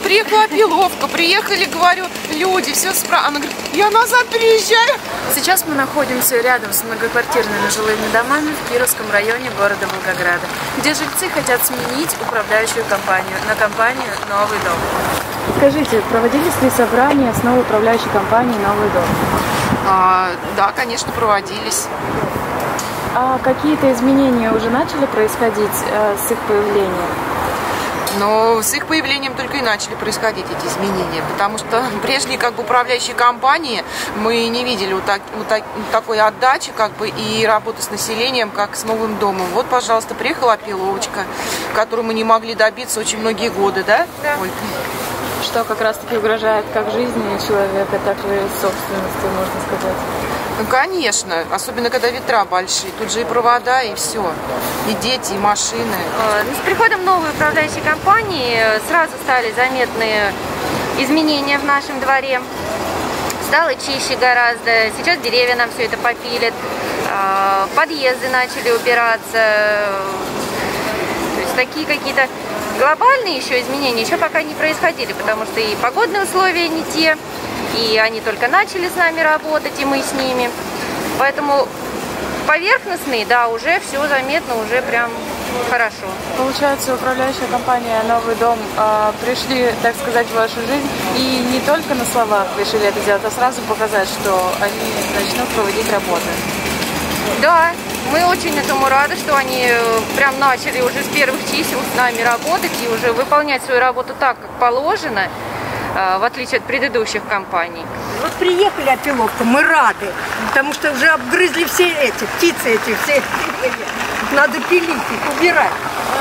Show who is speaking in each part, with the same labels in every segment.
Speaker 1: приехала Опиловка, приехали, говорю, люди, все справа. Она говорит, я назад переезжаю.
Speaker 2: Сейчас мы находимся рядом с многоквартирными жилыми домами в Кировском районе города Волгограда, где жильцы хотят сменить управляющую компанию на компанию «Новый дом». Скажите, проводились ли собрания с новой управляющей компанией «Новый дом»?
Speaker 1: Да, конечно, проводились.
Speaker 2: А какие-то изменения уже начали происходить с их появлением?
Speaker 1: Но с их появлением только и начали происходить эти изменения, потому что прежние управляющие компании мы не видели такой отдачи и работы с населением, как с новым домом. Вот, пожалуйста, приехала Опиловочка, которую мы не могли добиться очень многие годы, да?
Speaker 2: Да. Ой. Что как раз-таки угрожает как жизни человека, так и собственности, можно сказать.
Speaker 1: Ну, конечно, особенно когда ветра большие, тут же и провода, и все, и дети, и машины.
Speaker 3: С приходом новой управляющей компании сразу стали заметны изменения в нашем дворе. Стало чище гораздо, сейчас деревья нам все это попилят, подъезды начали убираться, то есть такие какие-то глобальные еще изменения еще пока не происходили, потому что и погодные условия не те, и они только начали с нами работать, и мы с ними. Поэтому поверхностные, да, уже все заметно, уже прям хорошо.
Speaker 2: Получается, управляющая компания «Новый дом» пришли, так сказать, в вашу жизнь и не только на словах решили это сделать, а сразу показать, что они начнут проводить работы.
Speaker 3: Да, мы очень этому рады, что они прям начали уже с первых чисел с нами работать и уже выполнять свою работу так, как положено, в отличие от предыдущих компаний.
Speaker 4: Вот приехали Опиловка, мы рады, потому что уже обгрызли все эти птицы, все надо пилить их, убирать.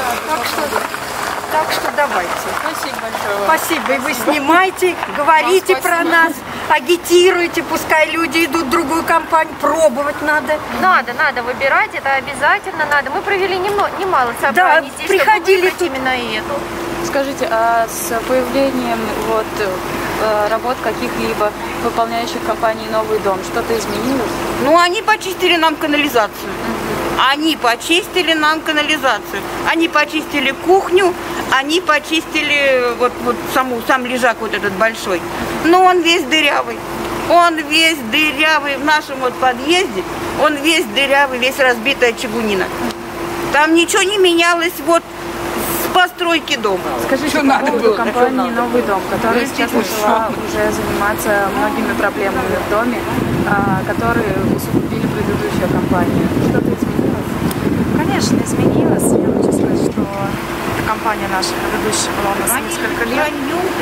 Speaker 4: Так что давайте.
Speaker 2: Спасибо большое.
Speaker 4: Спасибо. И вы снимайте, говорите про нас, агитируйте, пускай люди идут в другую компанию, пробовать надо.
Speaker 3: Надо выбирать, это обязательно надо. Мы провели немало собраний здесь,
Speaker 4: приходили
Speaker 3: чтобы именно эту.
Speaker 2: Скажите, а с появлением работ каких-либо выполняющих компаний «Новый дом» что-то изменилось?
Speaker 5: Ну, они почистили нам канализацию. Они почистили нам канализацию. Они почистили кухню, они почистили сам лежак вот этот большой. Но он весь дырявый. Он весь дырявый в нашем подъезде. Он весь дырявый, весь разбитая чугунина. Там ничего не менялось с постройки дома.
Speaker 2: Скажите, по поводу компании «Новый дом», которая сейчас начала уже заниматься многими проблемами в доме, которые усугубили предыдущую компанию. Что-то изменилось?
Speaker 6: Конечно, изменилось. Я хочу сказать, что эта компания наша предыдущая была у нас несколько лет.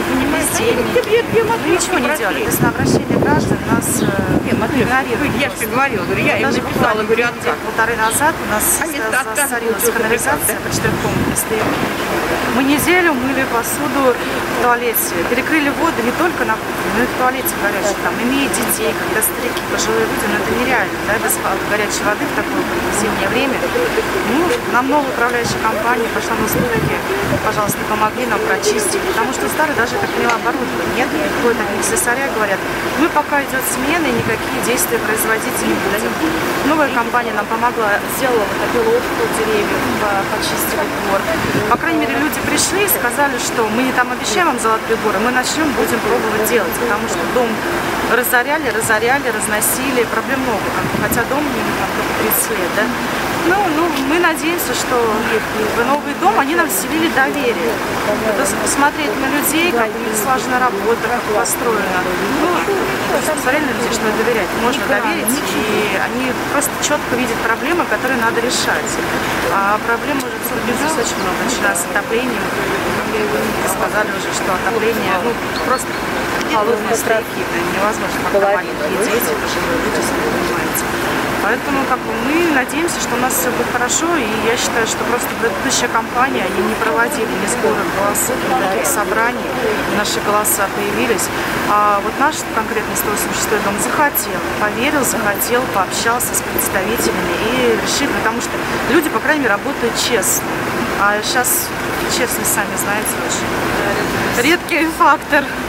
Speaker 6: Мы ничего не делали. То есть на обращение граждан нас игнорировали.
Speaker 5: Я же говорила, я им написала, говорю,
Speaker 6: полторы назад у нас засорилась канализация по 4-комнатной стоянке. Мы неделю мыли посуду в туалете, перекрыли воду не только на кухне, но и в туалете горячей. Там, имея детей, когда старики, пожилые люди, но это нереально, да, без горячей воды в такое зимнее время. Ну, нам новая управляющая компания пошла на уступки, пожалуйста, помогли нам прочистить, потому что старые даже, как поняла, оборудования нет, приходят от слесаря, говорят, мы пока идет смена, и никакие действия производить не будем. Новая компания нам помогла, сделала опиловку деревьев, почистила двор. По крайней мере, люди пришли и сказали, что мы не там обещаем вам золотые горы, мы начнем, будем пробовать делать, потому что дом разоряли, разносили, проблем много, хотя дом ему там только 30 лет, да. Ну, мы надеемся, что в новый дом они нам вселили доверие. Посмотреть на людей, как у них слажена работа, как построена. Ну, посмотреть на людей, что доверять. Можно доверить, и они просто четко видят проблемы, которые надо решать. А проблем уже в очень много, начиная с отоплением. Сказали уже, что отопление, просто холодные старики, это невозможно, как маленькие дети, пожилые люди, если вы понимаете. Поэтому мы надеемся, что у нас все будет хорошо, и я считаю, что просто предыдущая компания, они не проводили ни сбора голосов, никаких собраний, наши голоса появились. А вот наш конкретно 186-й дом захотел, поверил, захотел, пообщался с представителями и решили, потому что люди, по крайней мере, работают честно. А сейчас честность, сами знаете, очень редкий фактор.